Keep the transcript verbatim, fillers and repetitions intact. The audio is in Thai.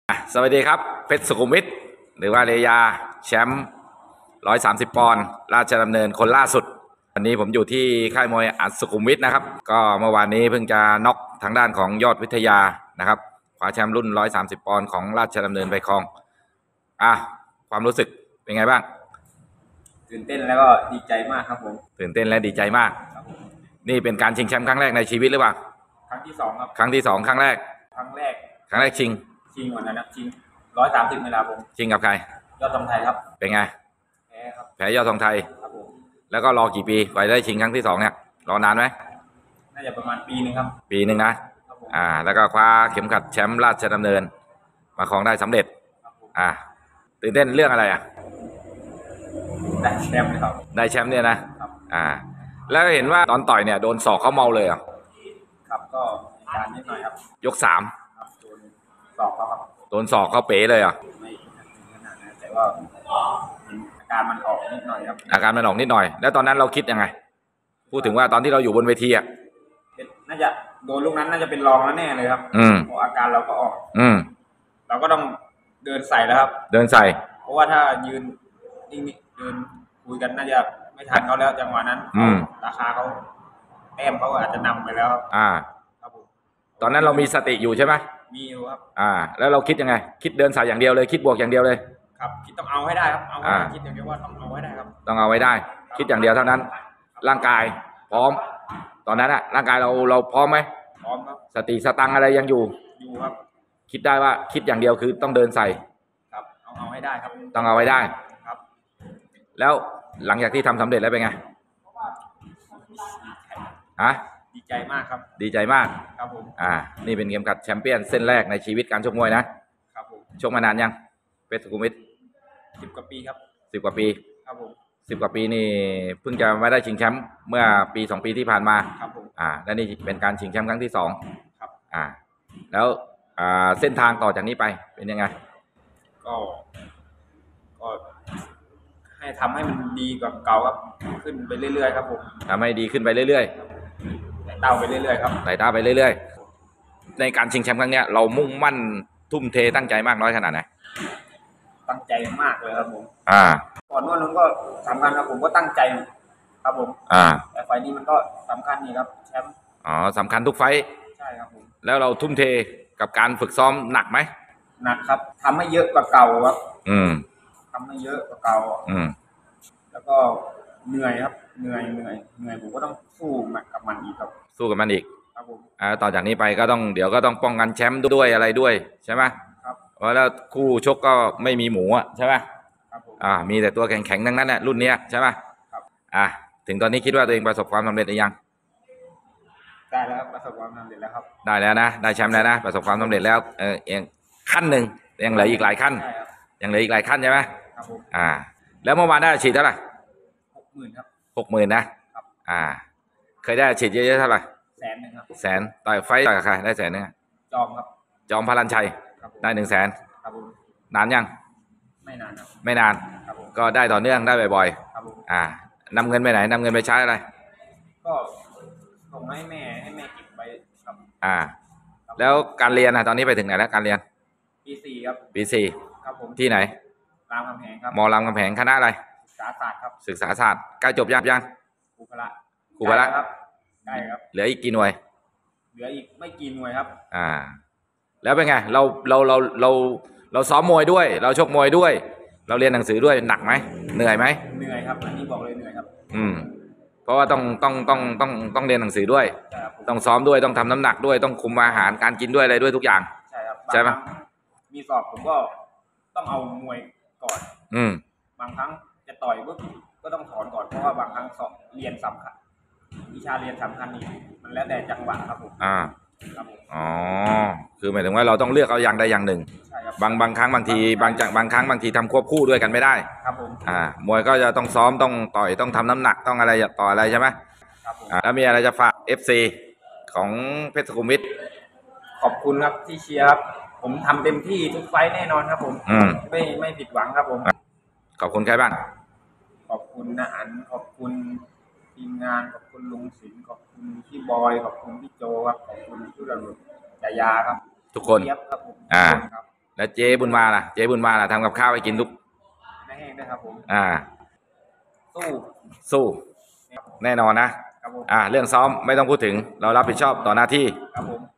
สวัสดีครับเพชรสุขุมวิทหรือว่าเรยาแชมป์ร้อยสามสิบปอนด์ราชดำเนินคนล่าสุดวันนี้ผมอยู่ที่ค่ายมวยอัศสุขุมวิทนะครับก็เมื่อวานนี้เพิ่งจะน็อกทางด้านของยอดวิทยานะครับคว้าแชมป์รุ่นร้อยสามสิบปอนด์ของราชดำเนินไปครองอ่ะความรู้สึกเป็นไงบ้างตื่นเต้นแล้วก็ดีใจมากครับผมตื่นเต้นและดีใจมากนี่เป็นการชิงแชมป์ครั้งแรกในชีวิตหรือเปล่าครั้งที่สองครับครั้งที่สองครั้งแรกครั้งแรกครั้งแรกชิงชิงวันนั้นนะชิงร้อยสามสิบเวลาผมชิงกับใครยอดทองไทยครับเป็นไงแพ้ครับแพ้ยอดทองไทยครับผมแล้วก็รอกี่ปีกว่าได้ชิงครั้งที่สองเนี่ยรอนานไหมน่าจะประมาณปีนึงครับปีหนึ่งนะอ่าแล้วก็คว้าเข็มขัดแชมป์ราชดำเนินมาครองได้สำเร็จอ่าตื่นเต้นเรื่องอะไรอ่ะได้แชมป์ครับได้แชมป์เนี่ยนะอ่าแล้วเห็นว่าตอนต่อยเนี่ยโดนศอกเขาเมาเลยอ่ะครับก็การนิดหน่อยครับยกสามครับโดนศอกเขาครับโดนศอกเขาเป๋เลยอ่ะไม่ขนาดนั้นแต่ว่าอาการมันออกนิดหน่อยครับอาการมันออกนิดหน่อยแล้วตอนนั้นเราคิดยังไงพูดถึงว่าตอนที่เราอยู่บนเวทีอ่ะน่าจะโดนลูกนั้นน่าจะเป็นรองแล้วแน่เลยครับอืมเพราะอาการเราก็ออกอืมเราก็ต้องเดินใส่แล้วครับเดินใส่เพราะว่าถ้ายืนนิ่งๆเดินคุยกันน่าจะไม่ทันเขาแล้วจังหวะนั้นราคาเขาแต้มเขาอาจจะนำไปแล้วอ่าครับผมตอนนั้นเรามีสติอยู่ใช่ไหมมีอยู่ครับอ่าแล้วเราคิดยังไงคิดเดินใส่อย่างเดียวเลยคิดบวกอย่างเดียวเลยครับคิดต้องเอาให้ได้ครับเอาคิดอย่างเดียวว่าต้องเอาให้ได้ครับต้องเอาไว้ได้คิดอย่างเดียวเท่านั้นร่างกายพร้อมตอนนั้นอะร่างกายเราเราพร้อมไหมพร้อมครับสติสตังอะไรยังอยู่อยู่ครับคิดได้ว่าคิดอย่างเดียวคือต้องเดินใส่ครับเอาเอาให้ได้ครับต้องเอาไว้ได้ครับแล้วหลังจากที่ทำสำเร็จแล้วเป็นไงฮะดีใจมากครับดีใจมากครับผมอ่านี่เป็นเกมขัดแชมเปี้ยนเส้นแรกในชีวิตการชกมวยนะครับผมชกมานานยังเพชรสุขุมวิทสิบกว่าปีครับสิบกว่าปีครับผมสิบกว่าปีนี่เพิ่งจะมาได้ชิงแชมป์เมื่อปีสองปีที่ผ่านมาครับผมอ่าและนี่เป็นการชิงแชมป์ครั้งที่สองครับอ่าแล้วอ่าเส้นทางต่อจากนี้ไปเป็นยังไงก็ก็ให้ทำให้มันดีกว่าเก่าครับขึ้นไปเรื่อยๆครับผมทำให้ดีขึ้นไปเรื่อยๆไต่เต้าไปเรื่อยๆครับไต่เต้าไปเรื่อยๆในการชิงแชมป์ครั้งนี้เรามุ่งมั่นทุ่มเทตั้งใจมากน้อยขนาดไหนตั้งใจมากเลยครับผมอ่าก่อนนู้นนู้นก็สำคัญครับผมก็ตั้งใจครับผมอ่าแต่ไฟนี้มันก็สำคัญนี่ครับแชมป์อ๋อสำคัญทุกไฟใช่ครับผมแล้วเราทุ่มเทกับการฝึกซ้อมหนักไหมหนักครับทำให้เยอะกว่าเก่าครับอืมทำให้เยอะกว่าเก่าอืมแล้วก็เหนื่อยครับเหนื่อยเหนื่อยเหนื่อยผมก็ต้องสู้กับมันอีกครับสู้กับมันอีกครับผมอ่าต่อจากนี้ไปก็ต้องเดี๋ยวก็ต้องป้องกันแชมป์ด้วยอะไรด้วยใช่ไหมครับเพราะแล้วคู่ชกก็ไม่มีหมูอ่ะใช่ไหมครับผมอ่ามีแต่ตัวแข็งๆทั้งนั้นแหละรุ่นนี้ใช่ไหมครับอ่าถึงตอนนี้คิดว่าตัวเองประสบความสำเร็จหรือยังได้แล้วครับประสบความสำเร็จแล้วครับได้แล้วนะได้แชมป์แล้วนะประสบความสำเร็จแล้วเออเองขั้นหนึ่งยังเหลืออีกหลายขั้นยังเหลืออีกหลายขั้นใช่ไหมครับผมอ่าแล้วเมื่อวานได้ฉีดเท่าไหร่หกหมื่นครับหกหมื่นนะครับอ่าเคยได้ฉีดเยอะๆเท่าไหร่แสนหนึ่งครับแสนต่อยไฟต่อยกับใครได้แสนนึงจอมครับจอมพลันชัยได้หนึ่งแสนครับผมนานยังไม่นานครับไม่นานครับผมก็ได้ต่อเนื่องได้บ่อยๆครับผมอ่านำเงินไปไหนนำเงินไปใช้อะไรก็ส่งให้แม่ให้แม่เก็บไว้ครับอ่าแล้วการเรียนนะตอนนี้ไปถึงไหนแล้วการเรียนปีสี่ครับปีสี่ครับผมที่ไหนรามคำแหงครับมอรามคำแหงคณะอะไรศึกษาศาสตร์ครับศึกษาศาสตร์ใกล้จบยังยังครูพละครูพละครับได้ครับเหลืออีกกี่หน่วยเหลืออีกไม่กี่หน่วยครับอ่าแล้วเป็นไงเราเราเราเราเราซ้อมมวยด้วยเราชกมวยด้วยเราเรียนหนังสือด้วยหนักไหมเหนื่อยไหมเหนื่อยครับอันนี้บอกเลยเหนื่อยครับอืมเพราะว่าต้องต้องต้องต้องต้องเรียนหนังสือด้วยต้องซ้อมด้วยต้องทำน้ำหนักด้วยต้องคุมอาหารการกินด้วยอะไรด้วยทุกอย่างใช่ครับใช่ไหมมีสอบผมก็ต้องเอามวยก่อนอืมบางครั้งจะต่อยก็ก็ต้องถอนก่อนเพราะว่าบางครั้งสอบเรียนสำคัญวิชาเรียนสำคัญนี่มันแล้วแต่จังหวะครับผมอ่าครับผมอ๋อคือหมายถึงว่าเราต้องเลือกเอาอย่างใดอย่างหนึ่งใช่ครับบางบางครั้งบางทีบางจังบางครั้งบางทีทำควบคู่ด้วยกันไม่ได้ครับผมอ่ามวยก็จะต้องซ้อมต้องต่อยต้องทำน้ำหนักต้องอะไรต่ออะไรใช่ไหมครับผมแล้วมีอะไรจะฝาก เอฟ ซี ของเพชรสุขุมวิทขอบคุณครับที่เชียร์ครับผมทำเต็มที่ทุกไฟแน่นอนครับผมไม่ไม่ผิดหวังครับผมขอบคุณใครบ้างขอบคุณนะอันขอบคุณทีมงานขอบคุณลุงศิลป์ขอบคุณพี่บอยขอบคุณพี่โจครับขอบคุณพี่ระลุจายาครับทุกคนเยียบครับผมอ่าแล้วเจ๊บุญมาล่ะเจ๊บุญมาล่ะทำกับข้าวให้กินทุกไม่แห้งด้วยครับผมอ่าสู้สู้แน่นอนนะครับผมอ่าเรื่องซ้อมไม่ต้องพูดถึงเรารับผิดชอบต่อหน้าที่ครับผม